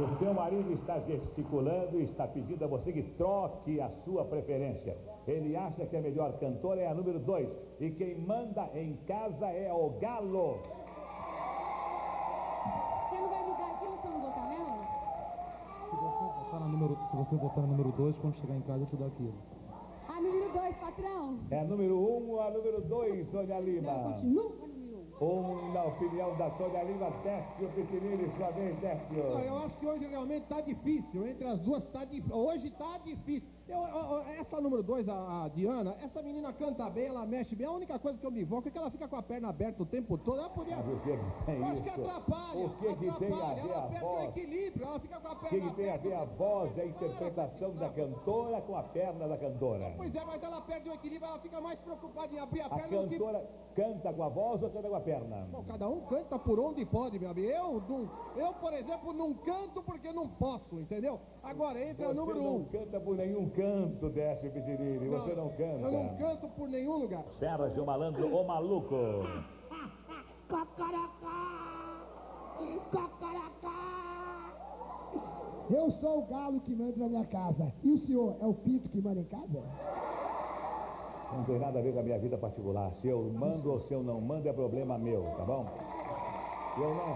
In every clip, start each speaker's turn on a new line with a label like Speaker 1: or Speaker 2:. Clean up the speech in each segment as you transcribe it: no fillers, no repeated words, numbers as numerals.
Speaker 1: O seu marido está gesticulando e está pedindo a você que troque a sua preferência. Ele acha que a melhor cantora é a número 2. E quem manda em casa é o Galo.
Speaker 2: Você não vai mudar aqui, você não botar nela?
Speaker 3: Se você botar na número 2, quando chegar em casa eu te dou aquilo.
Speaker 2: A número 2, patrão.
Speaker 1: É a número 1 ou a número 2, Sônia Lima?
Speaker 2: Não, continua com a número 1.
Speaker 1: Na opinião da Sônia Lima, Décio Pitinini, sua vez, Décio.
Speaker 4: Eu acho que hoje realmente tá difícil. Entre as duas tá difícil. Hoje tá difícil. Essa número 2, a Diana, essa menina canta bem, ela mexe bem. A única coisa que eu me invoco é que ela fica com a perna aberta o tempo todo. Ela podia...
Speaker 1: Mas o que tem
Speaker 4: eu acho
Speaker 1: isso?
Speaker 4: que atrapalha.
Speaker 1: O que tem a ver
Speaker 4: ela
Speaker 1: a
Speaker 4: perde o
Speaker 1: voz?
Speaker 4: equilíbrio, ela fica com a perna
Speaker 1: O que
Speaker 4: aberta.
Speaker 1: tem a ver a voz, a interpretação da cantora com a perna da cantora?
Speaker 4: Pois é, mas ela perde o equilíbrio, ela fica mais preocupada em abrir a
Speaker 1: A
Speaker 4: perna do que...
Speaker 1: cantora canta com a voz ou canta com a perna?
Speaker 4: Bom, cada um canta por onde pode, meu amigo. Eu, por exemplo, não canto porque não posso, entendeu? Agora, entra a número 1.
Speaker 1: Você não canta por nenhum canto, Décio Pitinini. Você não canta.
Speaker 4: Eu não canto por nenhum lugar.
Speaker 1: Sérgio Malandro, o maluco.
Speaker 5: Cocorocó! Eu sou o galo que manda na minha casa. E o senhor é o pinto que manda em casa?
Speaker 1: Não tem nada a ver com a minha vida particular. Se eu mando ou se eu não mando é problema meu, tá bom? Eu não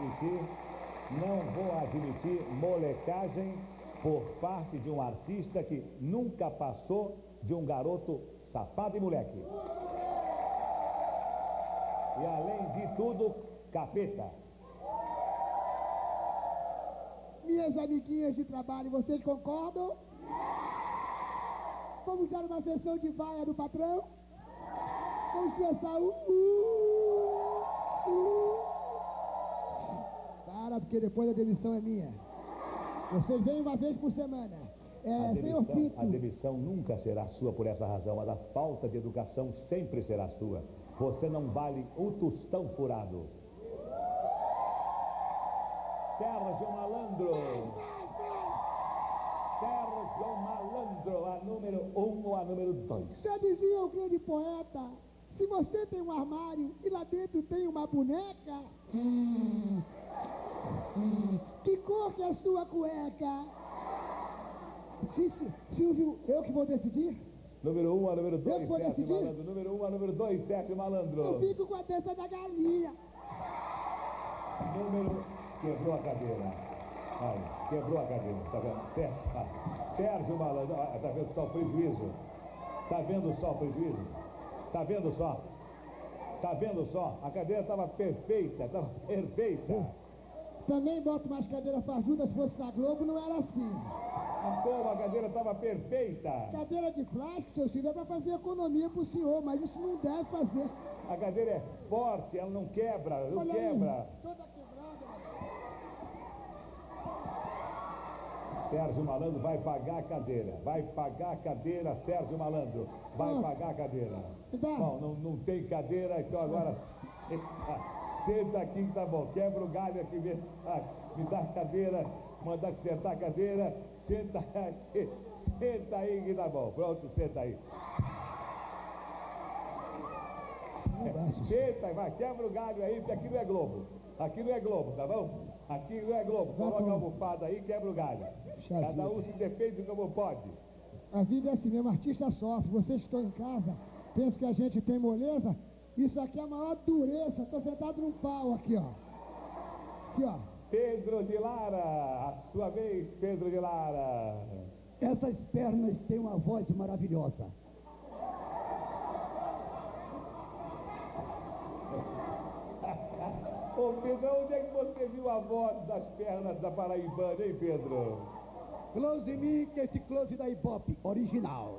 Speaker 1: vou admitir molecagem por parte de um artista que nunca passou de um garoto safado e moleque. E além de tudo, capeta.
Speaker 5: Minhas amiguinhas de trabalho, vocês concordam? Vamos dar uma sessão de vaia do patrão? Vamos pensar Para, porque depois a demissão é minha. Vocês vêm uma vez por semana. Senhor Pinto.
Speaker 1: A demissão nunca será sua por essa razão, mas a falta de educação sempre será sua. Você não vale um tostão furado. Sérgio Malandro. Sérgio Malandro, a número 1 ou a número 2?
Speaker 5: Já dizia o grande poeta, se você tem um armário e lá dentro tem uma boneca, que cor que é a sua cueca? Silvio, eu que vou decidir?
Speaker 1: Número 1 a número 2,
Speaker 5: Eu que vou
Speaker 1: Sérgio
Speaker 5: decidir?
Speaker 1: Malandro. Número 1 a número 2, Sérgio Malandro.
Speaker 5: Eu fico com a dança da galinha.
Speaker 1: Quebrou a cadeira. Ai, quebrou a cadeira, tá vendo? Sérgio Malandro, tá vendo só o prejuízo? Tá vendo só o prejuízo? Tá vendo só? Tá vendo só? A cadeira estava perfeita, estava perfeita.
Speaker 5: Também boto mais cadeira farjuda, se fosse na Globo, não era assim.
Speaker 1: Como a cadeira estava perfeita?
Speaker 5: Cadeira de plástico, seu Silvio, é para fazer economia pro senhor, mas isso não deve fazer.
Speaker 1: A cadeira é forte, ela não quebra, não
Speaker 5: Olha
Speaker 1: quebra.
Speaker 5: aí, toda quebrada.
Speaker 1: Sérgio Malandro vai pagar a cadeira. Vai pagar a cadeira, Sérgio Malandro. Vai pagar a cadeira. Bom, não tem cadeira, então agora... Senta aqui que tá bom. Quebra o galho aqui mesmo. Me dá a cadeira, mandar sentar a cadeira. Senta aí. Senta aí que tá bom. Pronto, senta aí. Senta, vai, quebra o galho aí, porque aqui não é Globo. Aqui não é Globo, tá bom? Aqui não é Globo. Coloca a almofada aí, quebra o galho. Cada um se defende como pode.
Speaker 5: A vida é assim mesmo, artista sofre. Vocês que estão em casa, pensam que a gente tem moleza? Isso aqui é a maior dureza. Estou sentado num pau aqui, ó. Aqui, ó.
Speaker 1: Pedro de Lara, a sua vez, Pedro de Lara.
Speaker 6: Essas pernas têm uma voz maravilhosa.
Speaker 1: Ô Pedro, onde é que você viu a voz das pernas da paraibana, hein, Pedro?
Speaker 6: Close em mim, que esse close da Ibope, original.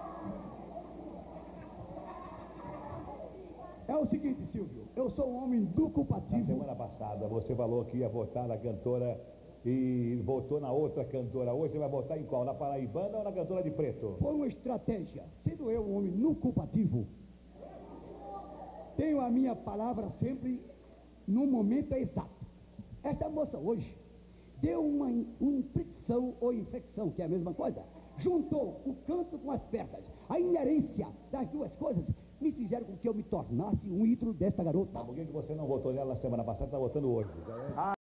Speaker 6: É o seguinte, Silvio, eu sou um homem do
Speaker 1: Na
Speaker 6: culpativo.
Speaker 1: semana passada você falou que ia votar na cantora e votou na outra cantora. Hoje você vai votar em qual? Na paraibana ou na cantora de preto?
Speaker 6: Foi uma estratégia. Sendo eu um homem no culpativo, tenho a minha palavra sempre no momento exato. Esta moça hoje deu uma infecção ou infecção, que é a mesma coisa. Juntou o canto com as pernas. A inerência das duas coisas me fizeram com que eu me tornasse um ídolo desta garota.
Speaker 1: Por que você não votou nela na semana passada e está votando hoje?